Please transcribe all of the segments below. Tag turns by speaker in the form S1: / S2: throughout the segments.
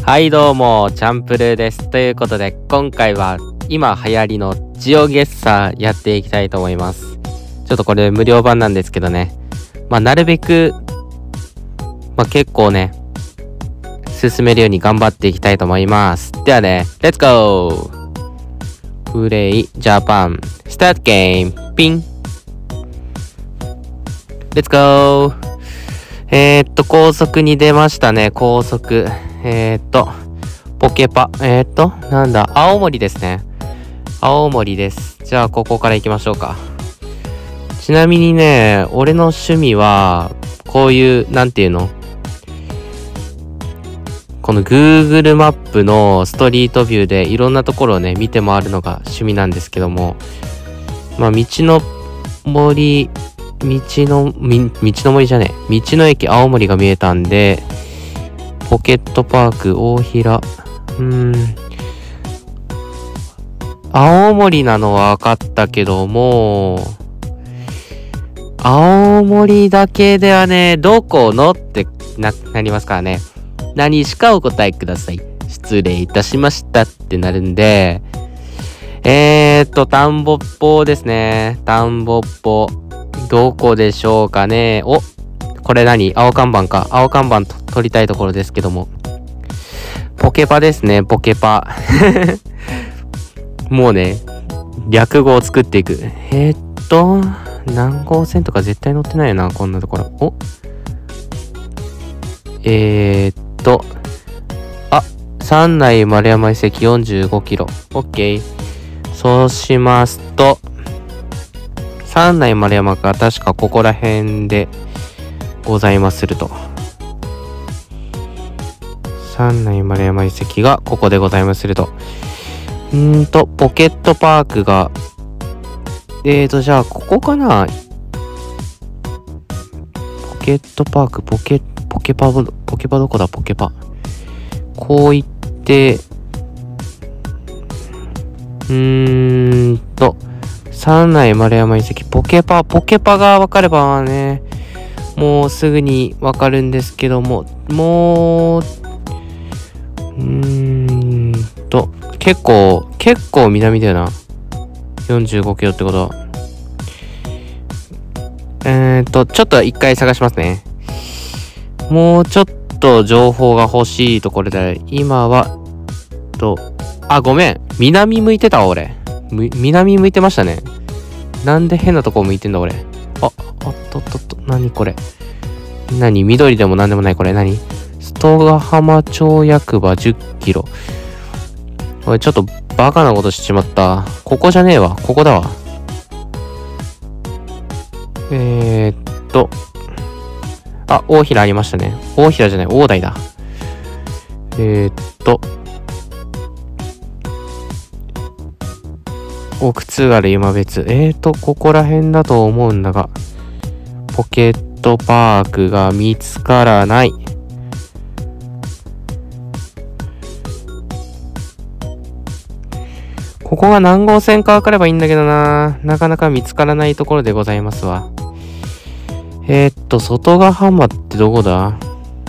S1: はいどうも、チャンプルーです。ということで、今回は今流行りのジオゲッサーやっていきたいと思います。ちょっとこれ無料版なんですけどね。なるべく、結構ね、進めるように頑張っていきたいと思います。ではね、レッツゴー！プレイジャパン、スタートゲーム、ピン！レッツゴー！高速に出ましたね、高速。ポケパ。なんだ、青森ですね。青森です。じゃあ、ここから行きましょうか。ちなみにね、俺の趣味は、こういう、なんていうの？この Google マップのストリートビューでいろんなところをね、見て回るのが趣味なんですけども、道の森じゃねえ。道の駅青森が見えたんで、ポケットパーク大平。青森なのは分かったけども、青森だけではね、どこのってなりますからね。何しかお答えください。失礼いたしましたってなるんで、田んぼっぽですね。田んぼっぽ。どこでしょうかね。お、これ何？青看板か。青看板取りたいところですけども。ポケパですね、ポケパ。もうね、略語を作っていく。何号線とか絶対乗ってないよな、こんなところ。お三内丸山遺跡45キロ。オッケー。そうしますと、三内丸山が確かここら辺でございますると。三内丸山遺跡がここでございますると。ポケットパークが、じゃあここかな。ポケットパーク、ポケパどこだ、ポケパ。こう行って、三内丸山遺跡、ポケパが分かればね、もうすぐに分かるんですけども、もう、結構南だよな。45キロってことは。ちょっと一回探しますね。もうちょっと情報が欲しいところで、今は、ごめん。南向いてたわ、俺。南向いてましたね。なんで変なとこ向いてんだ、俺。何これ。緑でもなんでもない、これ。ストガ浜町役場10キロ。俺ちょっとバカなことしちまった。ここじゃねえわ。ここだわ。大平ありましたね。大平じゃない、大台だ。奥津軽今別。ここら辺だと思うんだが、ポケットパークが見つからない。ここが何号線か分かればいいんだけどな。なかなか見つからないところでございますわ。外ヶ浜ってどこだ？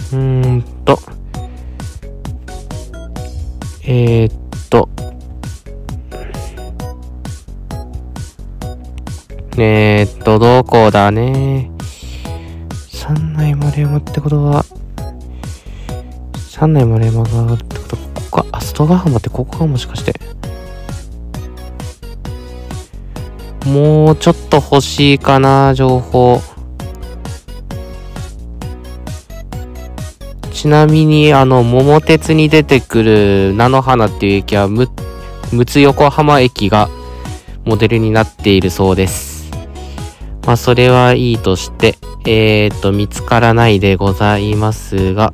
S1: どこだね。三内丸山ってことは、三内丸山がってことは、ここか。外ヶ浜ってここかもしかして。もうちょっと欲しいかな、情報。ちなみに、桃鉄に出てくる菜の花っていう駅は、陸奥横浜駅がモデルになっているそうです。それはいいとして、見つからないでございますが、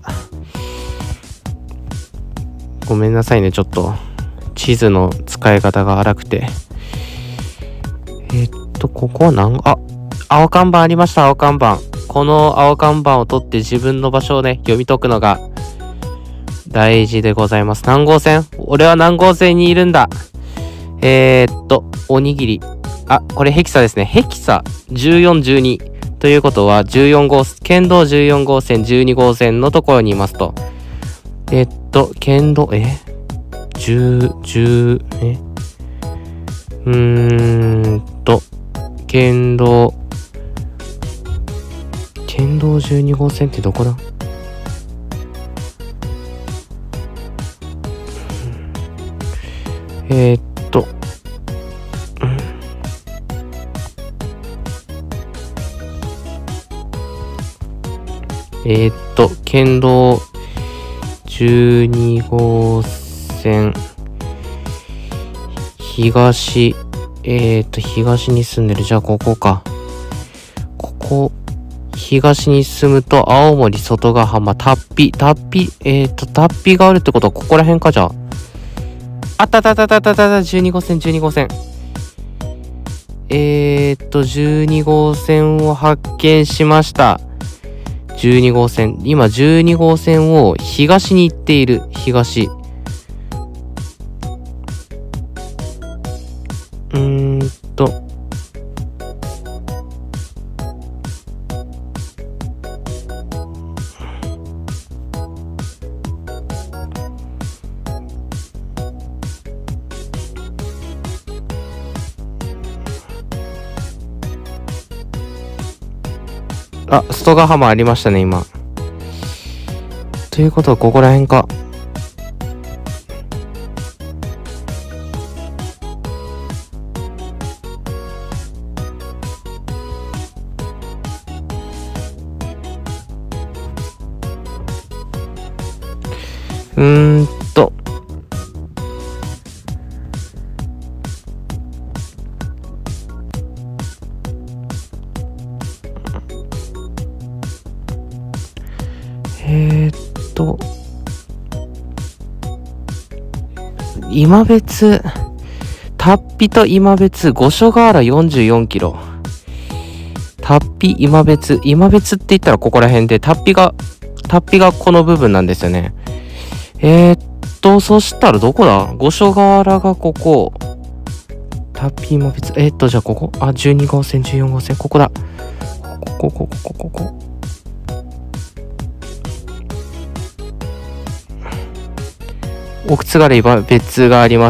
S1: ごめんなさいね、ちょっと、地図の使い方が荒くて。ここは青看板ありました、青看板。この青看板を取って自分の場所をね、読み解くのが大事でございます。何号線？俺は何号線にいるんだ？おにぎり。これヘキサですね。ヘキサ14、12。ということは、県道14号線、12号線のところにいますと。 県道、県道12号線ってどこだ？県道12号線、東に住んでる。じゃあここか。東に進むと、青森外ヶ浜、タッピがあるってことは、ここら辺か、じゃあ。あった12号線。12号線を発見しました。12号線。今、12号線を東に行っている。東。あ、外ヶ浜ありましたね、今。ということは、ここら辺か。今別、タッピと今別、五所川原44キロ。タッピ、今別って言ったらここら辺で、タッピがこの部分なんですよね。そしたらどこだ？五所川原がここ。タッピ今別、じゃあここ？あ、12号線、14号線、ここだ。ここ。奥津軽今別があります。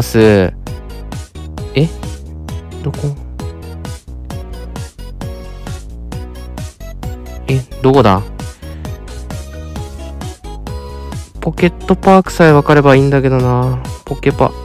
S1: どこ？どこだ？ポケットパークさえ分かればいいんだけどな。ポケパ。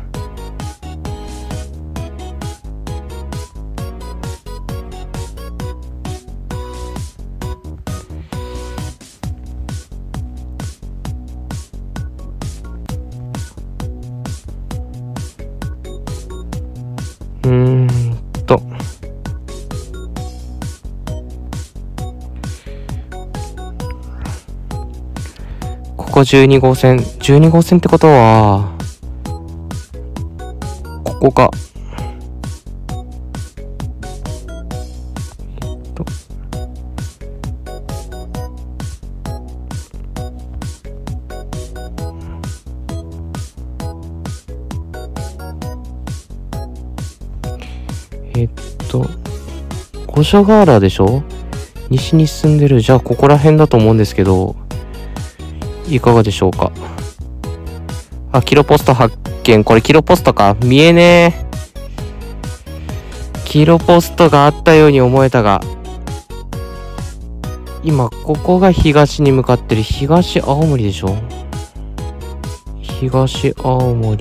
S1: ここ12号線ってことは、ここか。五所川原でしょ？西に進んでる。じゃあここら辺だと思うんですけど、いかがでしょうか。あ、キロポスト発見。これキロポストか。見えねえ。キロポストがあったように思えたが、今ここが東に向かってる。東青森でしょ？東青森。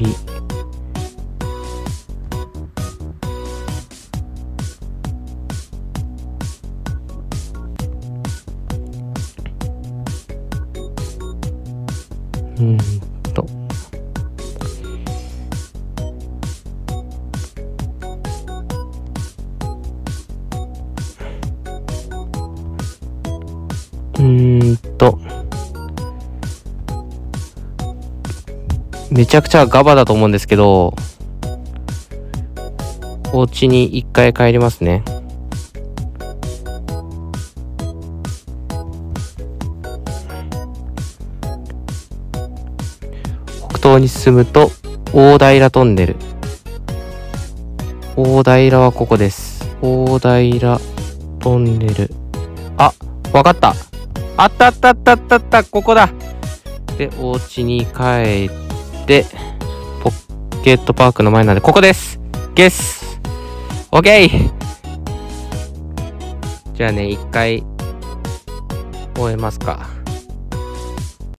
S1: めちゃくちゃガバだと思うんですけど、お家に一回帰りますね。北東に進むと大平トンネル。大平はここです。大平トンネル。あ、わかった。あった、ここだ。 で、お家に帰って、ポッケットパークの前なんで、ここです。ゲス。オッケー。じゃあね、一回終えますか。